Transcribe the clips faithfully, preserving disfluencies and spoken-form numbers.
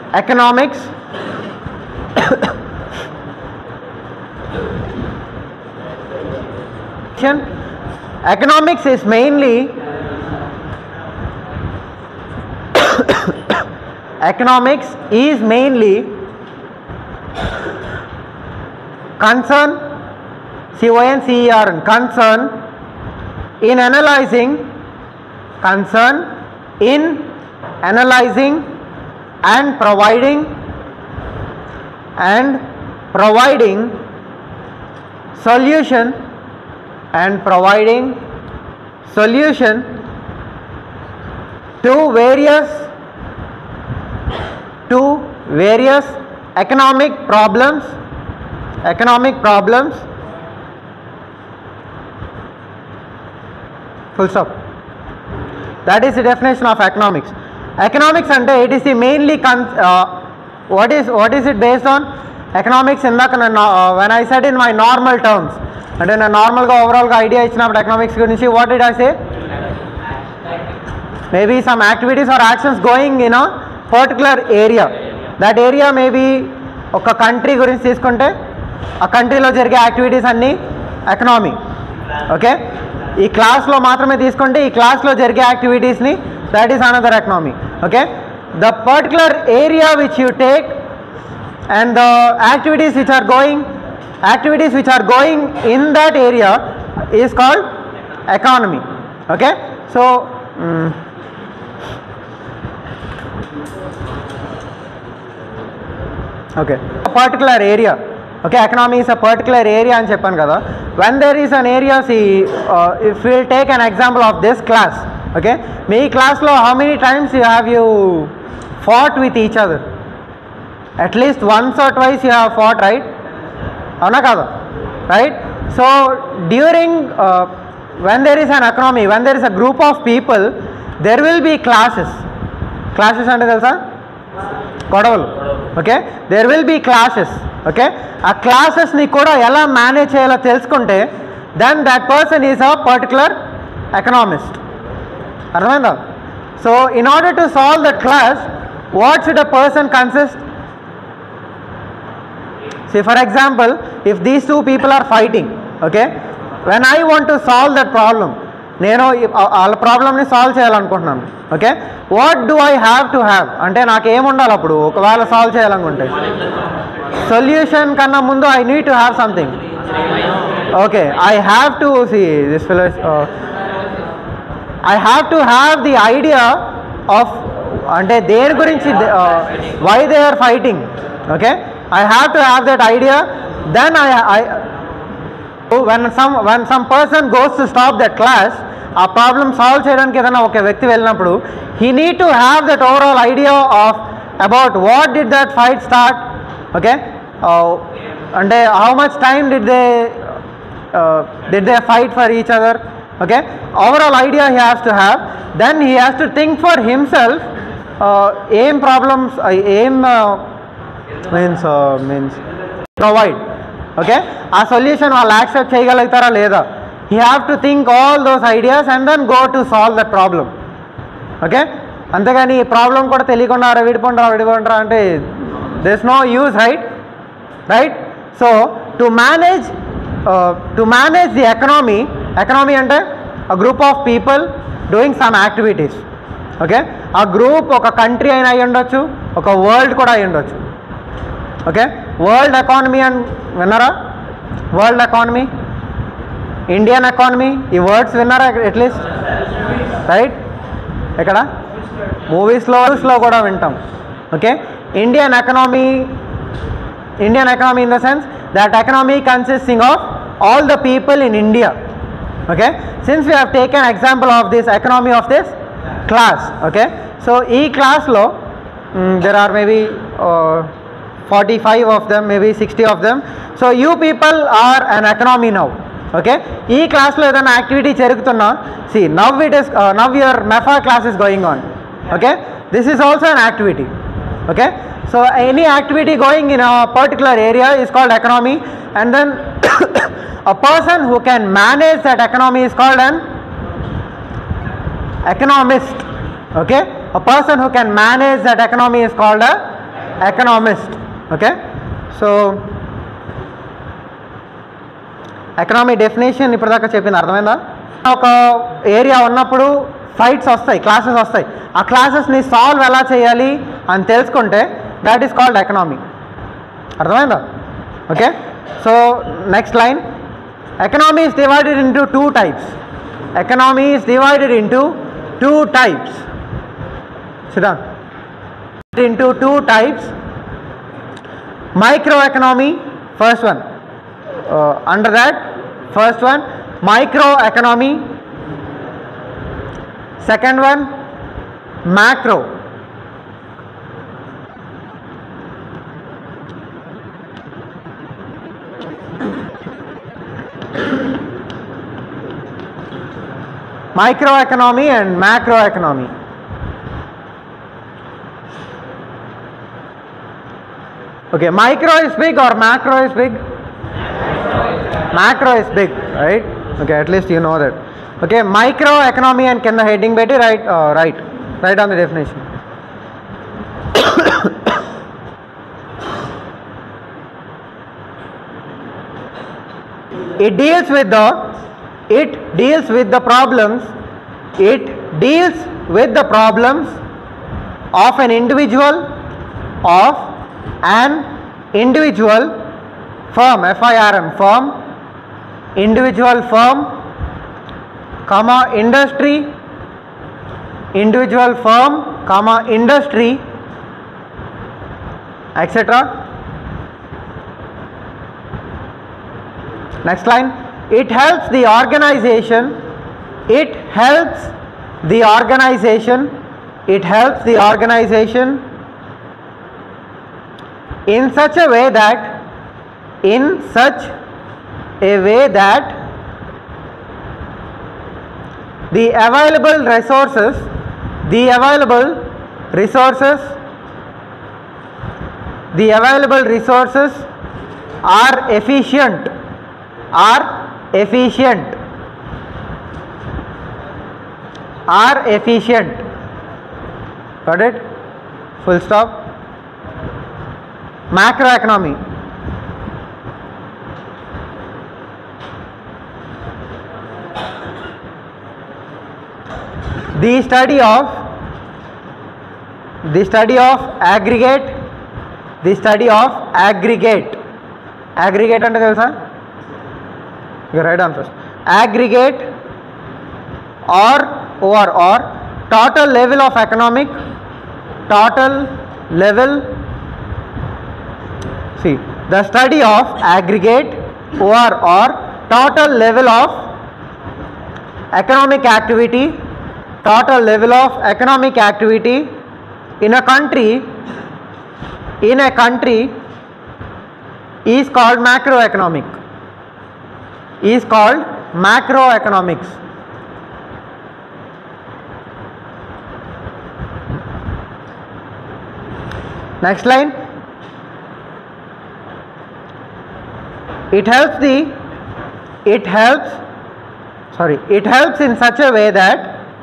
economics. Economics is mainly economics is mainly concern, C O N C E R, concern in analyzing, concern in analyzing and providing and providing solution and providing solution to various to various economic problems economic problems full stop. That is the definition of economics. Economics ante it is the mainly con uh, what is what is it based on? Economics in the uh, when I said in my normal terms, and in a normal ga overall ga idea ichinapudu economics gurinchi, what did I say? Maybe some activities or actions going in a particular area. That area may be oka country gurinchi తీసుకుంటే ఆ కంట్రీలో జరిగే activities అన్నీ economy. Okay, ఈ క్లాస్లో మాత్రమే తీసుకుంటే ఈ క్లాస్లో జరిగే యాక్టివిటీస్ని that is another economy. Okay, the particular area which you take and the activities which are going activities which are going in that area is called economy. Okay, so um, okay, a particular area. Okay, economy is a particular area అని చెప్పాను కదా. When there is an area, see, uh, if we will take an example of this class. Okay, మీ క్లాస్లో how many times you have you fought with each other? At least once or twice you have fought, right? Avuna kada, right? So during uh, when there is an economy, when there is a group of people, there will be clashes. Clashes ante telusa? Kodavalu. Okay, there will be clashes. Okay, a classes ni kuda ela manage cheyalo telusukunte, then that person is a particular economist. Arthamainda? So in order to solve that clash, what should a person consist? See, for example, if these two people are fighting, okay, when I want to solve that problem, నేను వాళ్ళ ప్రాబ్లమ్ని solve చేయాలనుకుంటున్నాను. Okay, what do I have to have అంటే నాకు ఏముండాలి అప్పుడు ఒకవేళ solve చేయాలనుకుంటే? సొల్యూషన్ కన్నా ముందు I need to have something. Okay, I have to see this fellow I have to have the idea of అంటే దేని గురించి why they are fighting. Okay, I have to have that idea. Then I, I when some when some person goes to stop that clash, a problem solve cheyadaniki edana oka vyakti vellinappudu, he need to have that overall idea of about what did that fight start. Okay, uh, and how much time did they uh, did they fight for each other. Okay, overall idea he has to have. Then he has to think for himself uh, aim problems uh, aim uh, means uh, means provide. Okay, ఆ solution వాళ్ళు accept చేయగలుగుతారా లేదా? He have to think all those ideas and then go to solve that problem. Okay, అంతేగాని ఈ problem కూడా తెలియకుండా విడిపోండరా విడిపోండరా అంటే there is no use, right right so to manage to manage the economy, economy అంటే a group of people doing some activities. Okay, ఆ group ఒక కంట్రీ అయినా అయి ఉండొచ్చు, ఒక వరల్డ్ కూడా అయి ఉండొచ్చు. ఓకే, వరల్డ్ ఎకానమీ అని విన్నారా? వరల్డ్ ఎకానమీ, ఇండియన్ ఎకానమీ, ఈ వర్డ్స్ విన్నారా అట్లీస్ట్? రైట్, ఎక్కడ మూవీస్లో లో కూడా వింటాం. Okay, Indian economy, Indian economy in the sense that economy consisting of all the people in India. Okay, since we have taken example of this economy of this class. Okay, so ఈ క్లాస్లో there are maybe forty-five of them, maybe sixty of them. So you people are an economy now. Okay, ee class lo edana activity jarugutunna, see now it is uh, now your M E F A class is going on. Okay, this is also an activity. Okay, so any activity going in a particular area is called economy, and then a person who can manage that economy is called an economist. Okay, a person who can manage that economy is called a economist. Okay, so economy definition ఇప్పటిదాకా చెప్పింది అర్థమైందా? ఒక area ఉన్నప్పుడు fights వస్తాయి, classes వస్తాయి, ఆ క్లాసెస్ని solve ఎలా చేయాలి అని తెలుసుకుంటే దాట్ ఈస్ కాల్డ్ ఎకనామీ. అర్థమైందా? Okay, so next line, economy is divided into two types. Economy is divided into two types. సిద్ధా into two types. Micro economy, first one. Uh, under that, first one micro economy, second one macro. Micro economy and macro economy. Okay, micro is big or macro is big? Macro is big, right? Okay, at least you know that. Okay, micro economy and can the heading better, right? Uh, right, right on the definition. It deals with the, it deals with the problems, it deals with the problems of an individual, of an individual firm, F I R M, firm, individual firm, comma industry, individual firm, comma industry, et cetera. Next line, it helps the organization, it helps the organization, it helps the organization in such a way that, in such a way that the available resources, the available resources, the available resources are efficient, are efficient, are efficient. Got it? Full stop. Macroeconomy. The study of, the study of aggregate, the study of aggregate, aggregate ante telusa? You write down first. Aggregate or or or total level of economic, total level, see, the study of aggregate or or total level of economic activity, total level of economic activity in a country, in a country is called macroeconomic, is called macroeconomics. Next line, it helps the, it helps, sorry, it helps in such a way that,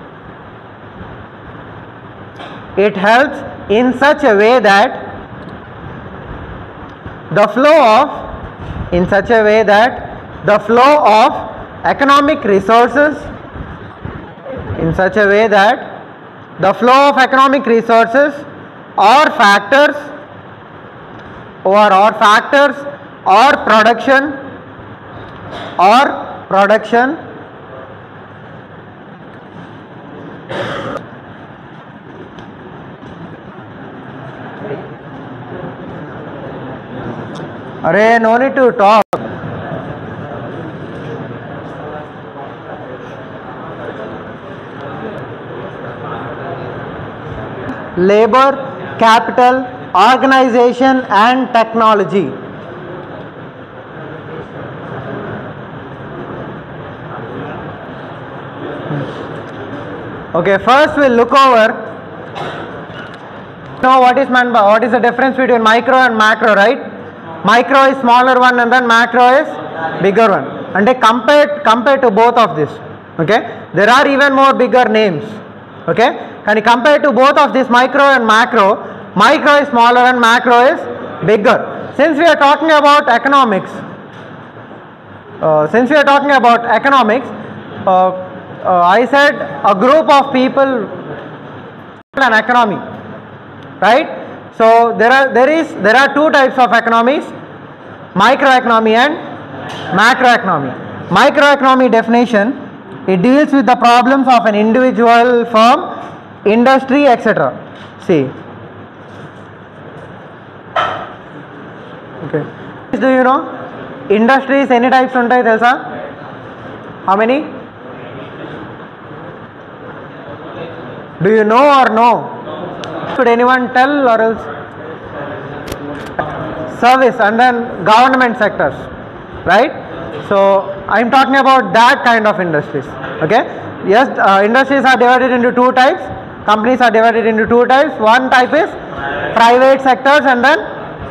it helps in such a way that the flow of, in such a way that the flow of economic resources, in such a way that the flow of economic resources or factors or or factors or production or production Arey, no need to talk. Labor, capital, organization and technology. Okay, first we'll look over, know what is meant by, what is the difference between micro and macro, right? Micro is smaller one and then macro is bigger one. And they compared compared to both of this. Okay, there are even more bigger names. Okay, and compared to both of this micro and macro, Micro is smaller and macro is bigger. Since we are talking about economics, uh, since we are talking about economics, uh, uh, I said a group of people, an economy, right? So there are there is there are two types of economies: microeconomy and macroeconomy. Microeconomy definition: it deals with the problems of an individual, firm, industry, et cetera. See. Okay. Do you know industries any types untai telsa? How many? Do you know or no? Could anyone tell or else? Service and then government sectors, right? So I am talking about that kind of industries. Okay. Yes, uh, industries are divided into two types. Companies are divided into two types. One type is private sectors and then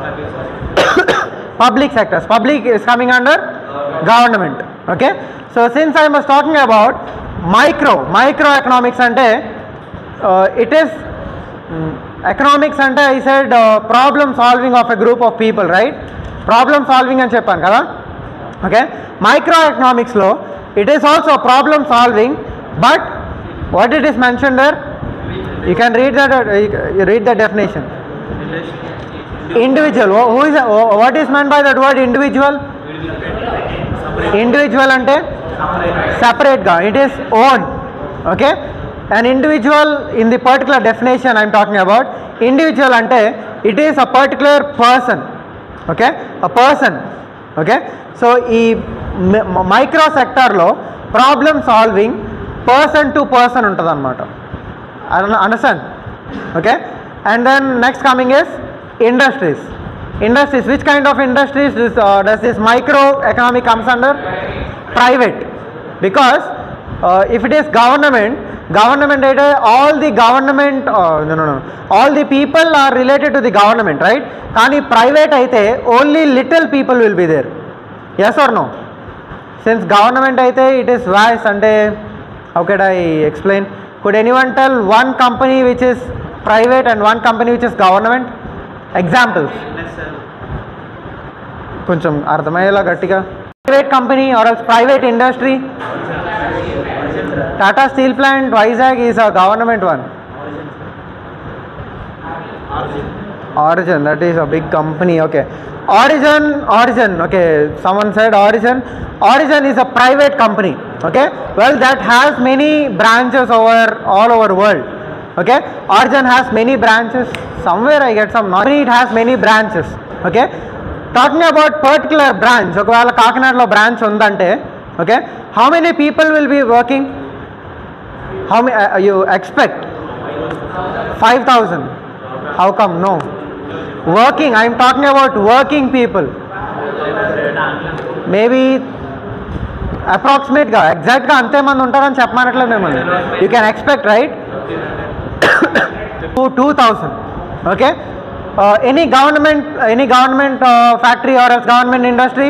public sectors. Public is coming under government. Okay. So since I was talking about micro, microeconomics ante, uh, it is um, economics ante I said uh, problem solving of a group of people, right? Problem solving అని చెప్పాను కదా. Okay. Microeconomics lo it is also problem solving, but what it is mentioned there, you can read that, uh, you read the definition. Individual, who is what is meant by that word individual? Individual ante separate ga, it is own. Okay. An individual in the particular definition I am talking about, individual ante it is a particular person. Okay, a person. Okay. So ee micro sector lo problem solving person to person untadu annamata. Understand? Okay. And then next coming is industries. Industries, which kind of industries does, uh, does this microeconomic comes under? Private. Because uh, if it is government, government data, all the government, uh, no, no, no, all the people are related to the government, right? Kani private aithe only little people will be there. Yes or no? Since government aithe it is vast, and how could I explain? Could anyone tell one company which is private and one company which is government? Examples. కొంచెం అర్థమయ్యేలా గట్టిగా. Private company or else private industry. Tata Steel Plant Vizag is a government one. Origin, that is a big company. Okay. Origin, Origin. Okay. Someone said Origin. Origin is a private company. Okay. Well, that has many branches over all over world. Okay. Origin has many branches. Somewhere I get some knowledge. It has many branches. Okay. Talking about particular branch, ఒకవేళ కాకినాడలో branch ఉందంటే, okay, how many people will be working? How many uh, you expect? five thousand. How come? No. Working, I am talking about working people. Maybe approximate గా, exact గా అంతే మంది ఉంటారని చెప్పమనట్లేదు మిమ్మల్ని. You can expect, right? two thousand. Okay. Uh, any government, any government uh, factory or else government industry?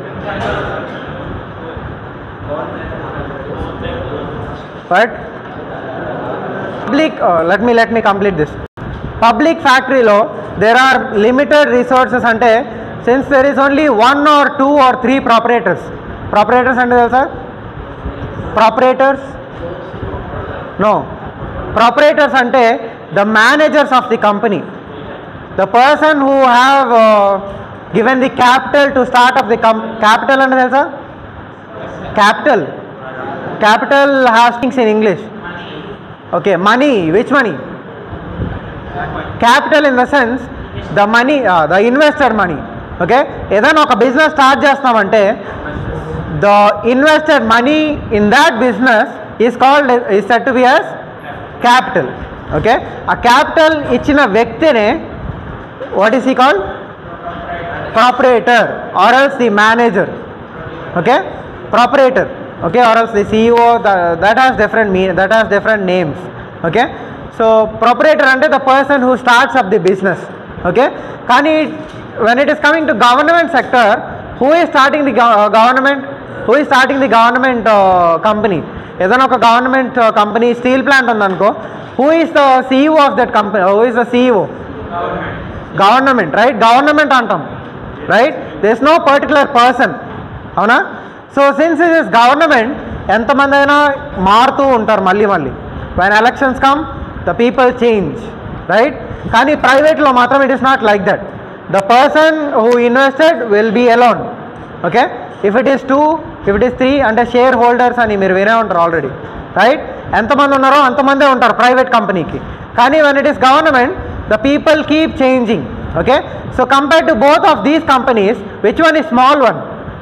But public, uh, let me let me complete this. Public factory lo there are limited resources ante, since there is only one or two or three proprietors. Proprietors ante telusa? Proprietors? No. Proprietors ante the managers of the company. The person who have uh, given the capital to start up the com capital and telsa? Capital. Capital has things in English. Okay, money. Which money? Capital in the sense the money, uh, the investor money. Okay, ఏదైనా ఒక business start చేస్తామంటే the invested money in that business is called is said to be as capital. Okay, ఆ capital ఇచ్చిన వ్యక్తినే what is he called? Proprietor or else the manager. Okay, proprietor. Okay, or else the C E O, the, that has different mean, that has different names. Okay, so proprietor ante the person who starts up the business. Okay, kani when it is coming to government sector, who is starting the go- government? Who is starting the government uh, company? ఏదైనా ఒక government company steel plant ఉందనుకో, who is the C E O of that company? Who is the C E O? Government right, government అంటాం right, there is no particular person, అవునా? So since it is government, ఎంతమంది అయినా మారుతూ ఉంటారు మళ్ళీ మళ్ళీ. When elections come the people change right. కానీ ప్రైవేట్లో మాత్రం it is not like that. The person who invested will be alone. Okay, if it is two, if it is three అంటే షేర్ హోల్డర్స్ అని మీరు వినే ఉంటారు ఆల్రెడీ రైట్. ఎంతమంది ఉన్నారో అంతమందే ఉంటారు ప్రైవేట్ కంపెనీకి. కానీ when it is government the people keep changing. Okay, so compare to both of these companies which one is small one?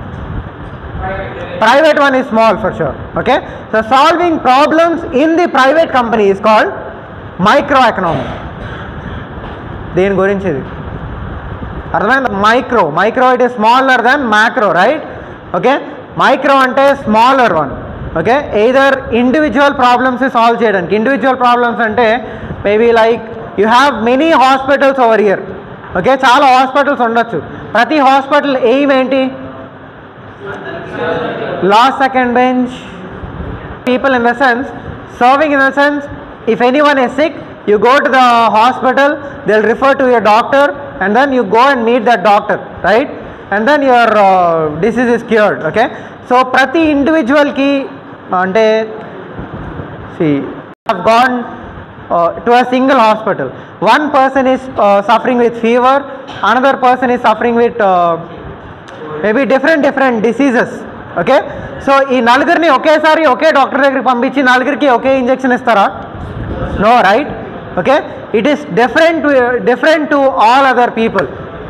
Private one is small for sure. Okay, so solving problems in the private company is called microeconomic. దేని గురించి ఇది అర్థమైంది? Micro, micro it is smaller than macro right. Okay, micro అంటే smaller one. Okay, either individual problems solve చేయడానికి. Individual problems అంటే maybe like you have many hospitals over year. Okay, చాలా hospitals ఉండొచ్చు. ప్రతి హాస్పిటల్ ఎయిమ్ ఏంటి? Last second bench people, in the sense serving, in the sense if anyone is sick you go to the hospital, they'll refer to your doctor and then you go and meet that doctor right, and then your uh, disease is cured. Okay, so prati individual ki ante see have gone uh, to a single hospital. One person is uh, suffering with fever, another person is suffering with uh, maybe different different diseases. Okay, so ఈ నలుగురిని ఒకేసారి ఒకే doctor దగ్గరికి పంపించి నలుగురికి ఒకే injection ఇస్తారా? No right. Okay, it is different different to all other people.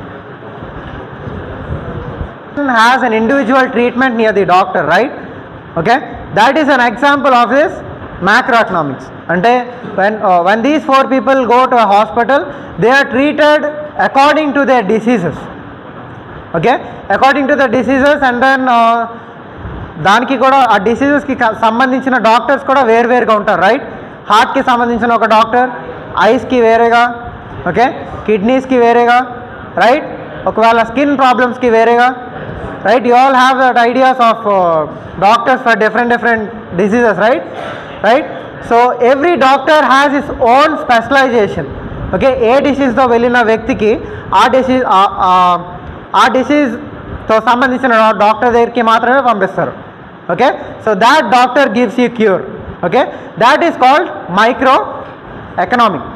Has an individual treatment near the doctor right. Okay, that is an example of this macro economics. అంటే when when these four people go to a hospital they are treated according to their diseases. Okay, according to the diseases and then దానికి కూడా ఆ డిసీజెస్కి సంబంధించిన doctors కూడా వేరువేరుగా ఉంటారు right. హార్ట్కి సంబంధించిన ఒక డాక్టర్, ఐస్కి వేరేగా, ఓకే, కిడ్నీస్కి వేరేగా రైట్, ఒకవేళ స్కిన్ ప్రాబ్లమ్స్కి వేరేగా right. You all have that ideas of doctors for different different diseases right right. So every doctor has his own specialization. Okay, ఏ డిసీజ్తో వెళ్ళిన వ్యక్తికి ఆ డిసీజ్ ఆ డిసీజ్తో సంబంధించిన డాక్టర్ దగ్గరికి మాత్రమే పంపిస్తారు. Okay, so that doctor gives you cure. Okay, that is called micro economic.